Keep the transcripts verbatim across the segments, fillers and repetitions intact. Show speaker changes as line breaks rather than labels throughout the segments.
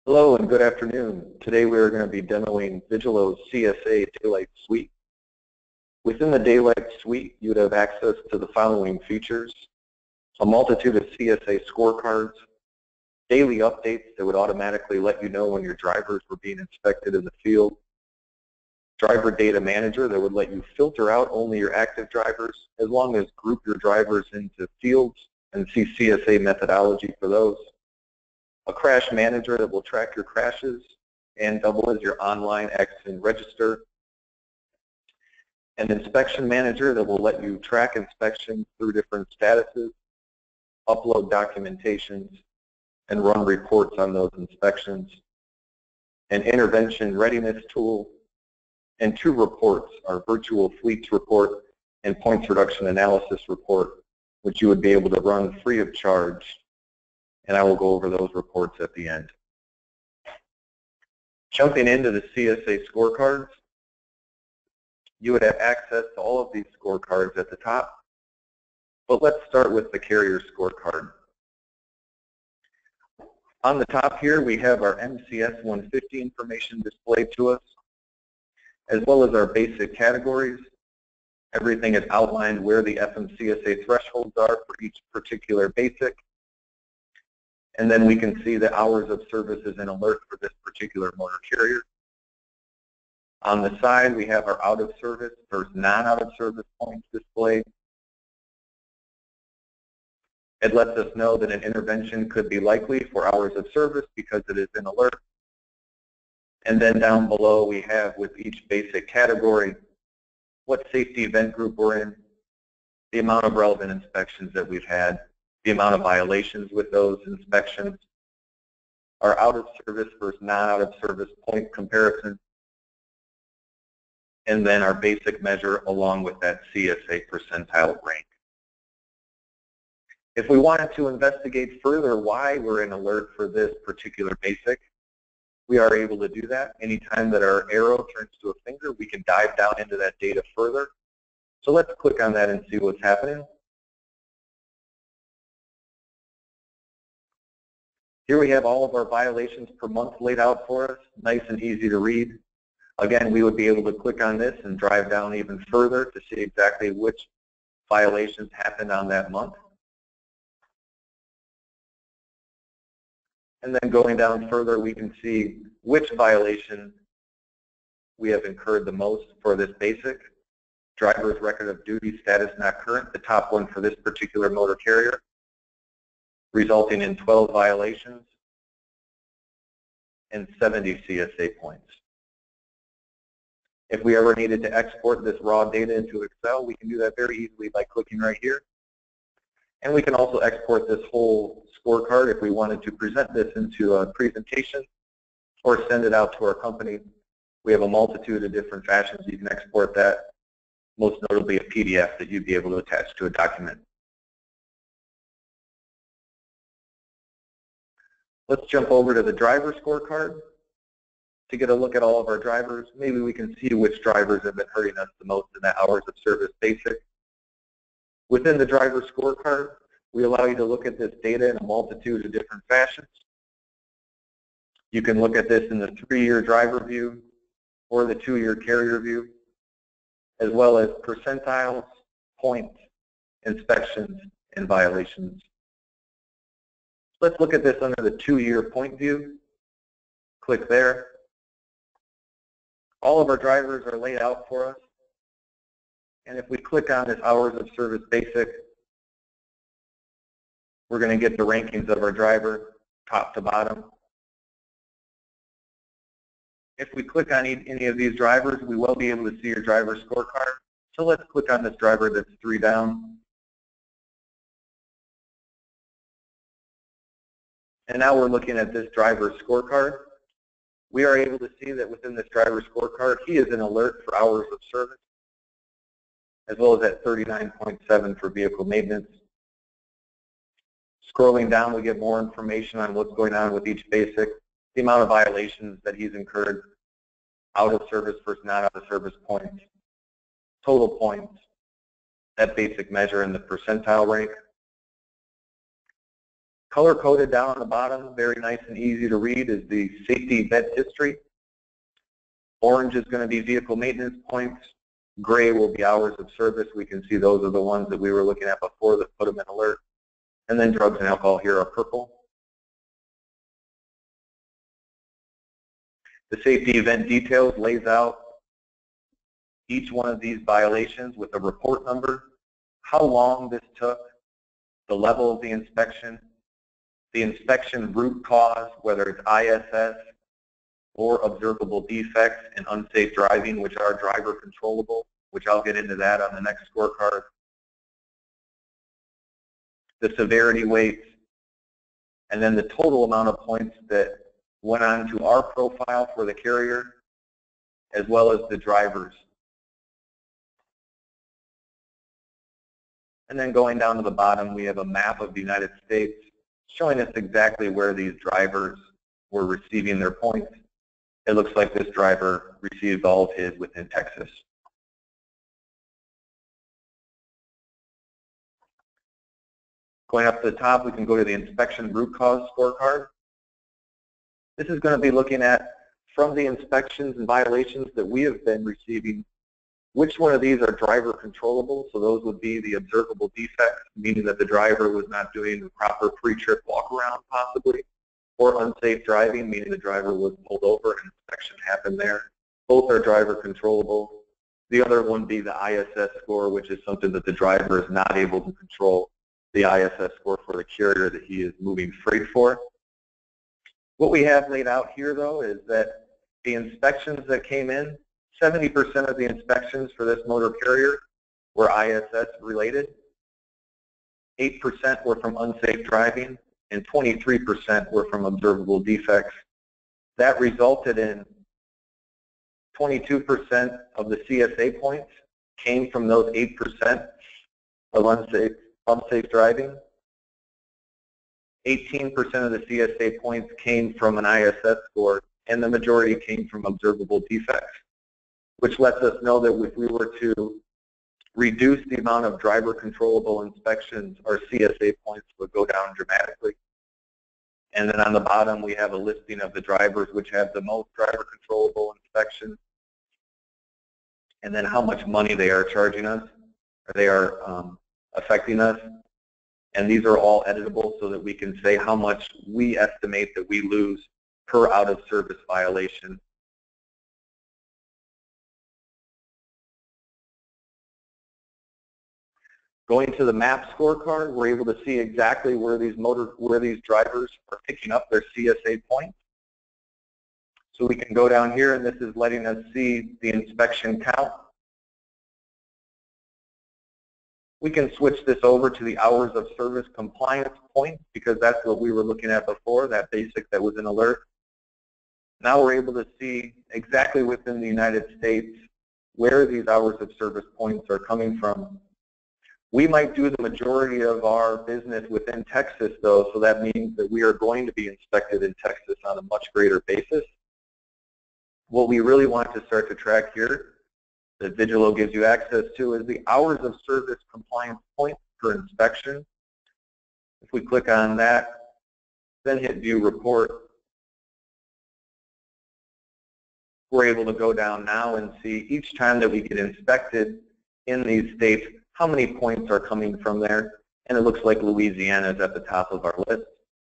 Hello and good afternoon. Today we are going to be demoing Vigilo's C S A Daylight Suite. Within the Daylight Suite, you would have access to the following features: a multitude of C S A scorecards, daily updates that would automatically let you know when your drivers were being inspected in the field, driver data manager that would let you filter out only your active drivers as long as group your drivers into fields and see C S A methodology for those, a crash manager that will track your crashes and double as your online accident register, an inspection manager that will let you track inspections through different statuses, upload documentations, and run reports on those inspections, an intervention readiness tool, and two reports, our virtual fleets report and points reduction analysis report, which you would be able to run free of charge. And I will go over those reports at the end. Jumping into the C S A scorecards, you would have access to all of these scorecards at the top, but let's start with the carrier scorecard. On the top here, we have our M C S one fifty information displayed to us, as well as our basic categories. Everything is outlined where the F M C S A thresholds are for each particular basic. And then we can see the hours of services and alert for this particular motor carrier. On the side, we have our out of service versus non-out of service points displayed. It lets us know that an intervention could be likely for hours of service because it is in alert. And then down below, we have with each basic category what safety event group we're in, the amount of relevant inspections that we've had, the amount of violations with those inspections, our out of service versus non-out of service point comparison, and then our basic measure along with that C S A percentile rank. If we wanted to investigate further why we're in alert for this particular basic, we are able to do that. Anytime that our arrow turns to a finger, we can dive down into that data further. So let's click on that and see what's happening. Here we have all of our violations per month laid out for us, nice and easy to read. Again, we would be able to click on this and drive down even further to see exactly which violations happened on that month. And then going down further, we can see which violation we have incurred the most for this basic. Driver's record of duty status not current, the top one for this particular motor carrier, resulting in twelve violations and seventy C S A points. If we ever needed to export this raw data into Excel, we can do that very easily by clicking right here. And we can also export this whole scorecard if we wanted to present this into a presentation or send it out to our company. We have a multitude of different fashions you can export that, most notably a P D F that you'd be able to attach to a document. Let's jump over to the driver scorecard to get a look at all of our drivers. Maybe we can see which drivers have been hurting us the most in that hours of service basic. Within the driver scorecard, we allow you to look at this data in a multitude of different fashions. You can look at this in the three-year driver view or the two-year carrier view, as well as percentiles, points, inspections, and violations. Let's look at this under the two-year point view. Click there. All of our drivers are laid out for us. And if we click on this hours of service basic, we're going to get the rankings of our driver, top to bottom. If we click on any of these drivers, we will be able to see your driver scorecard. So let's click on this driver that's three down. And now we're looking at this driver scorecard. We are able to see that within this driver scorecard, he is in alert for hours of service, as well as at thirty-nine point seven for vehicle maintenance. Scrolling down, we get more information on what's going on with each basic, the amount of violations that he's incurred, out of service versus not out of service points, total points, that basic measure, and the percentile rank. Color-coded down on the bottom, very nice and easy to read, is the safety event history. Orange is going to be vehicle maintenance points. Gray will be hours of service. We can see those are the ones that we were looking at before that put them in alert. And then drugs and alcohol here are purple. The safety event details lays out each one of these violations with a report number, how long this took, the level of the inspection, the inspection root cause, whether it's I S S or observable defects and unsafe driving, which are driver controllable, which I'll get into that on the next scorecard. The severity weights, and then the total amount of points that went on to our profile for the carrier, as well as the drivers. And then going down to the bottom, we have a map of the United States showing us exactly where these drivers were receiving their points. It looks like this driver received all of his within Texas. Going up to the top, we can go to the inspection root cause scorecard. This is going to be looking at, from the inspections and violations that we have been receiving, which one of these are driver controllable. So those would be the observable defects, meaning that the driver was not doing the proper pre-trip walk around possibly, or unsafe driving, meaning the driver was pulled over and inspection happened there. Both are driver controllable. The other one would be the I S S score, which is something that the driver is not able to control, the I S S score for the carrier that he is moving freight for. What we have laid out here, though, is that the inspections that came in, seventy percent of the inspections for this motor carrier were I S S related, eight percent were from unsafe driving, and twenty-three percent were from observable defects. That resulted in twenty-two percent of the C S A points came from those eight percent of unsafe, unsafe driving. eighteen percent of the C S A points came from an I S S score, and the majority came from observable defects, which lets us know that if we were to reduce the amount of driver controllable inspections, our C S A points would go down dramatically. And then on the bottom, we have a listing of the drivers which have the most driver controllable inspections, and then how much money they are charging us, or they are um, affecting us. And these are all editable so that we can say how much we estimate that we lose per out of service violation. Going to the map scorecard, we're able to see exactly where these motor, where these drivers are picking up their C S A points. So we can go down here, and this is letting us see the inspection count. We can switch this over to the hours of service compliance points, because that's what we were looking at before, that basic that was in alert. Now we're able to see exactly within the United States where these hours of service points are coming from. We might do the majority of our business within Texas, though, so that means that we are going to be inspected in Texas on a much greater basis. What we really want to start to track here, that Vigilo gives you access to, is the hours of service compliance points per inspection. If we click on that, then hit View Report, we're able to go down now and see each time that we get inspected in these states, how many points are coming from there, and it looks like Louisiana is at the top of our list.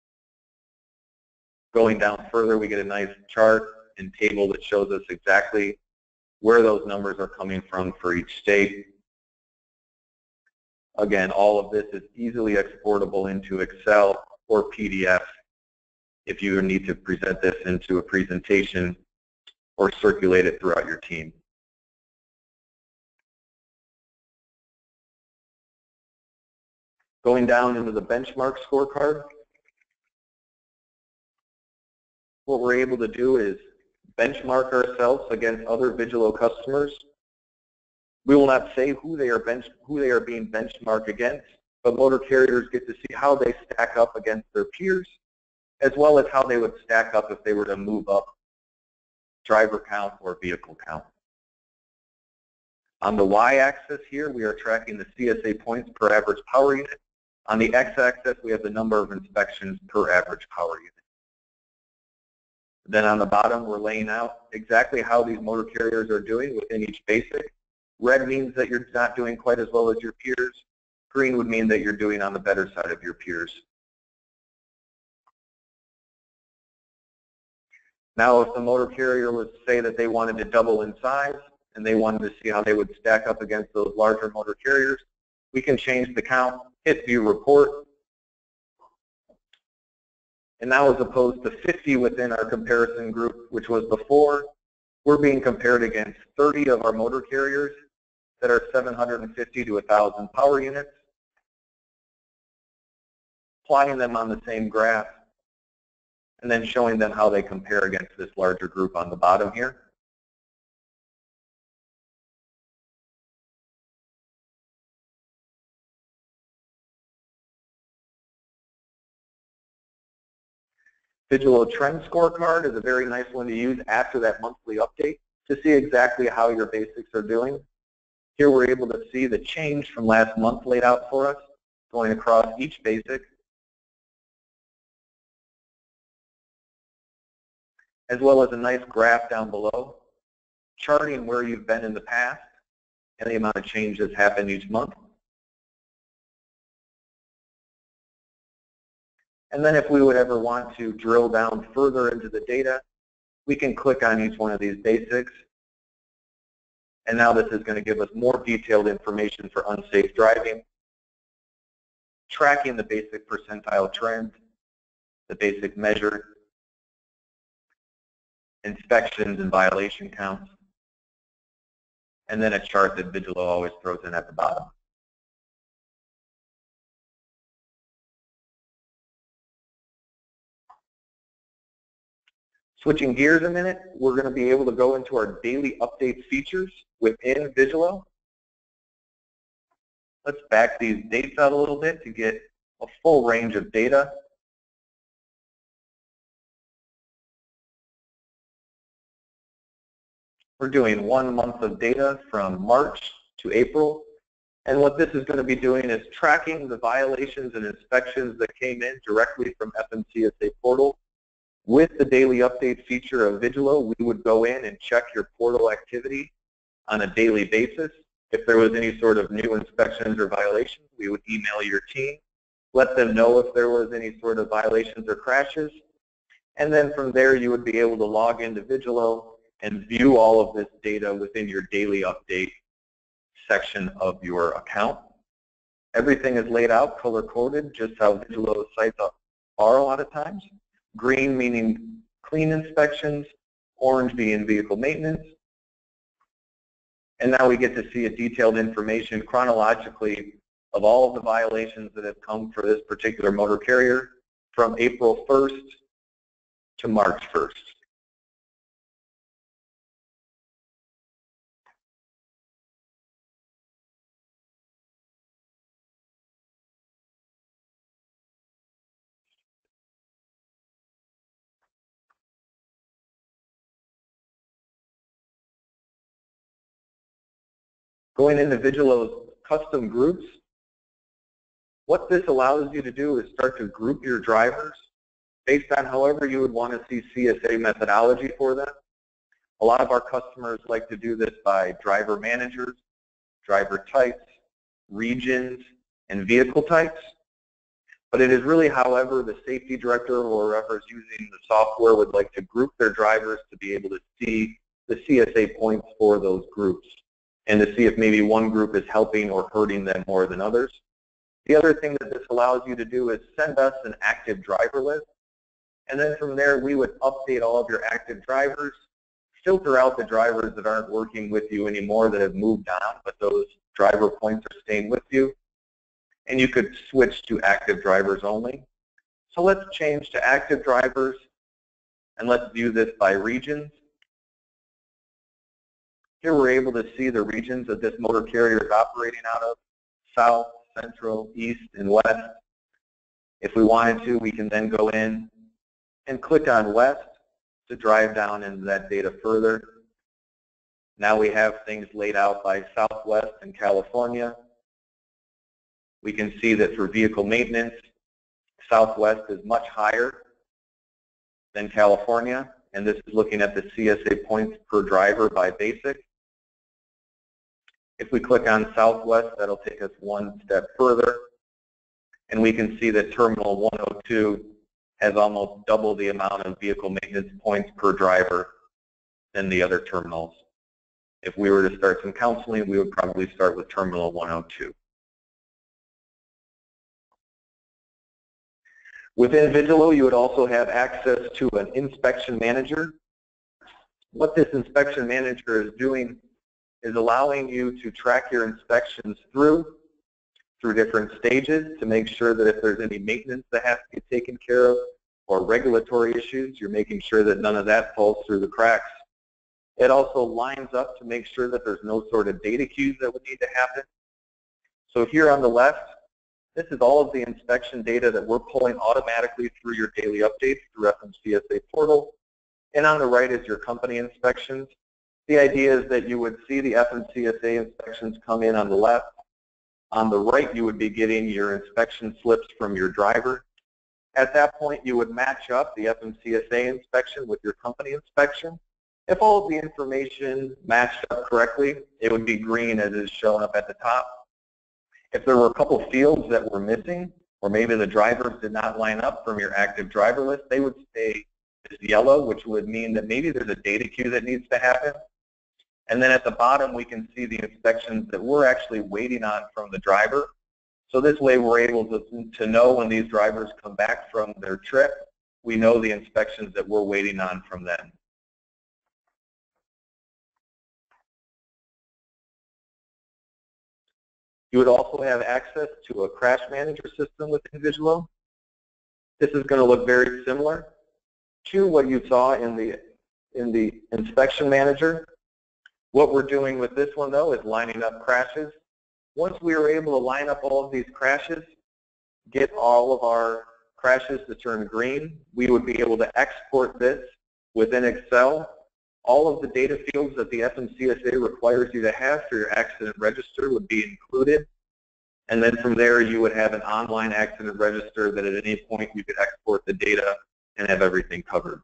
Going down further, we get a nice chart and table that shows us exactly where those numbers are coming from for each state. Again, all of this is easily exportable into Excel or P D F if you need to present this into a presentation or circulate it throughout your team. Going down into the benchmark scorecard, what we're able to do is benchmark ourselves against other Vigilo customers. We will not say who they are bench, who they are being benchmarked against, but motor carriers get to see how they stack up against their peers, as well as how they would stack up if they were to move up driver count or vehicle count. On the y-axis here, we are tracking the C S A points per average power unit. On the x-axis, we have the number of inspections per average power unit. Then on the bottom, we're laying out exactly how these motor carriers are doing within each basic. Red means that you're not doing quite as well as your peers. Green would mean that you're doing on the better side of your peers. Now, if the motor carrier was to say that they wanted to double in size and they wanted to see how they would stack up against those larger motor carriers, we can change the count, hit View Report, and now as opposed to fifty within our comparison group, which was before, we're being compared against thirty of our motor carriers that are seven hundred fifty to one thousand power units, plotting them on the same graph, and then showing them how they compare against this larger group on the bottom here. Vigilo Trend Scorecard is a very nice one to use after that monthly update to see exactly how your basics are doing. Here we're able to see the change from last month laid out for us, going across each basic, as well as a nice graph down below, charting where you've been in the past and the amount of change that's happened each month. And then if we would ever want to drill down further into the data, we can click on each one of these basics. And now this is going to give us more detailed information for unsafe driving, tracking the basic percentile trend, the basic measure, inspections and violation counts, and then a chart that Vigilo always throws in at the bottom. Switching gears a minute, we're going to be able to go into our daily update features within Vigilo. Let's back these dates out a little bit to get a full range of data. We're doing one month of data from March to April. And what this is going to be doing is tracking the violations and inspections that came in directly from F M C S A portal. With the daily update feature of Vigilo, we would go in and check your portal activity on a daily basis. If there was any sort of new inspections or violations, we would email your team, let them know if there was any sort of violations or crashes, and then from there you would be able to log into Vigilo and view all of this data within your daily update section of your account. Everything is laid out color-coded, just how Vigilo sites are a lot of times. Green meaning clean inspections, orange being vehicle maintenance. And now we get to see a detailed information chronologically of all of the violations that have come for this particular motor carrier from April first to March first. Going into Vigilo's custom groups, what this allows you to do is start to group your drivers based on however you would want to see C S A methodology for them. A lot of our customers like to do this by driver managers, driver types, regions, and vehicle types. But it is really however the safety director or whoever is using the software would like to group their drivers to be able to see the C S A points for those groups, and to see if maybe one group is helping or hurting them more than others. The other thing that this allows you to do is send us an active driver list, and then from there we would update all of your active drivers, filter out the drivers that aren't working with you anymore that have moved on, but those driver points are staying with you, and you could switch to active drivers only. So let's change to active drivers, and let's view this by regions. Here we're able to see the regions that this motor carrier is operating out of: south, central, east, and west. If we wanted to, we can then go in and click on west to drive down into that data further. Now we have things laid out by Southwest and California, We can see that for vehicle maintenance, Southwest is much higher than California, and this is looking at the C S A points per driver by basic. If we click on Southwest, that'll take us one step further, and we can see that Terminal one oh two has almost double the amount of vehicle maintenance points per driver than the other terminals. If we were to start some counseling, we would probably start with Terminal one oh two. Within Vigilo, you would also have access to an inspection manager. What this inspection manager is doing is allowing you to track your inspections through, through different stages to make sure that if there's any maintenance that has to be taken care of or regulatory issues, you're making sure that none of that falls through the cracks. It also lines up to make sure that there's no sort of data queues that would need to happen. So here on the left, this is all of the inspection data that we're pulling automatically through your daily updates through F M C S A portal. And on the right is your company inspections. The idea is that you would see the F M C S A inspections come in on the left. On the right, you would be getting your inspection slips from your driver. At that point, you would match up the F M C S A inspection with your company inspection. If all of the information matched up correctly, it would be green as is shown up at the top. If there were a couple fields that were missing, or maybe the drivers did not line up from your active driver list, they would stay as yellow, which would mean that maybe there's a data queue that needs to happen. And then at the bottom, we can see the inspections that we're actually waiting on from the driver. So this way, we're able to, to know when these drivers come back from their trip, we know the inspections that we're waiting on from them. You would also have access to a crash manager system within Vigilo. This is going to look very similar to what you saw in the, in the inspection manager. What we're doing with this one, though, is lining up crashes. Once we were able to line up all of these crashes, get all of our crashes to turn green, we would be able to export this within Excel. All of the data fields that the F M C S A requires you to have for your accident register would be included. And then from there, you would have an online accident register that at any point you could export the data and have everything covered.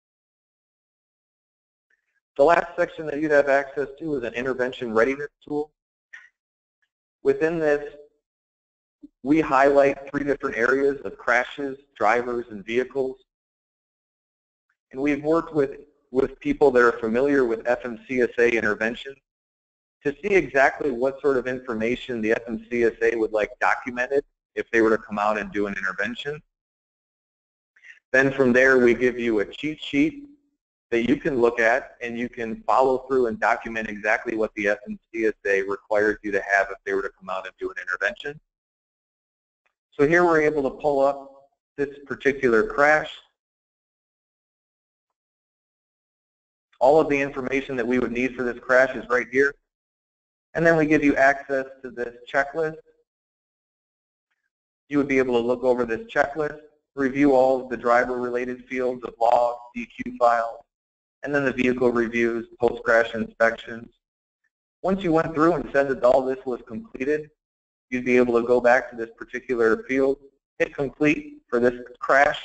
The last section that you'd have access to is an intervention readiness tool. Within this, we highlight three different areas of crashes, drivers, and vehicles. And we've worked with with people that are familiar with F M C S A intervention to see exactly what sort of information the F M C S A would like documented if they were to come out and do an intervention. Then from there, we give you a cheat sheet that you can look at and you can follow through and document exactly what the F M C S A requires you to have if they were to come out and do an intervention. So here we're able to pull up this particular crash. All of the information that we would need for this crash is right here. And then we give you access to this checklist. You would be able to look over this checklist, review all of the driver-related fields of logs, D Q files, and then the vehicle reviews, post-crash inspections. Once you went through and said that all this was completed, you'd be able to go back to this particular field, hit complete for this crash.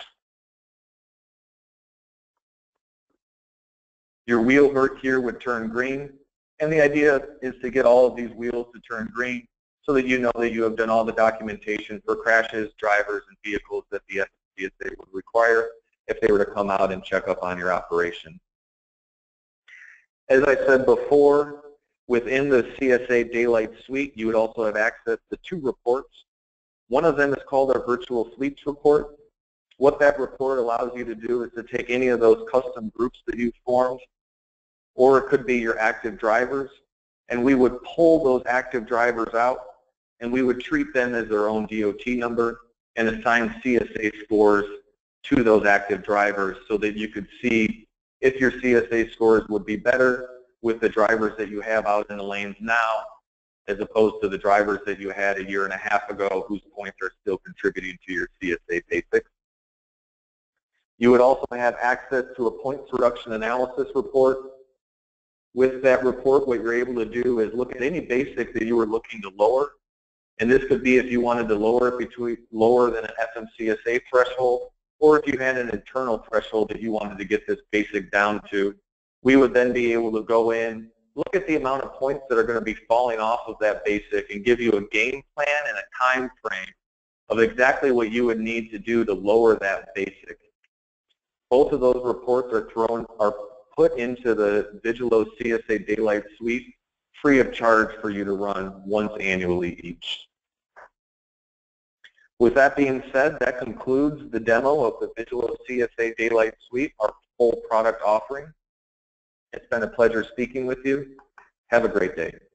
Your wheel here would turn green, and the idea is to get all of these wheels to turn green so that you know that you have done all the documentation for crashes, drivers, and vehicles that the F M C S A would require if they were to come out and check up on your operation. As I said before, within the C S A Daylight Suite, you would also have access to two reports. One of them is called our Virtual Fleets Report. What that report allows you to do is to take any of those custom groups that you've formed, or it could be your active drivers, and we would pull those active drivers out, and we would treat them as their own D O T number and assign C S A scores to those active drivers so that you could see if your C S A scores would be better with the drivers that you have out in the lanes now as opposed to the drivers that you had a year and a half ago whose points are still contributing to your C S A basics. You would also have access to a points reduction analysis report. With that report, what you're able to do is look at any basic that you were looking to lower And this could be if you wanted to lower it between lower than an F M C S A threshold, or if you had an internal threshold that you wanted to get this basic down to. We would then be able to go in, look at the amount of points that are going to be falling off of that basic, and give you a game plan and a time frame of exactly what you would need to do to lower that basic. Both of those reports are thrown, are put into the Vigilo C S A Daylight Suite free of charge for you to run once annually each. With that being said, that concludes the demo of the Vigilo C S A Daylight Suite, our full product offering. It's been a pleasure speaking with you. Have a great day.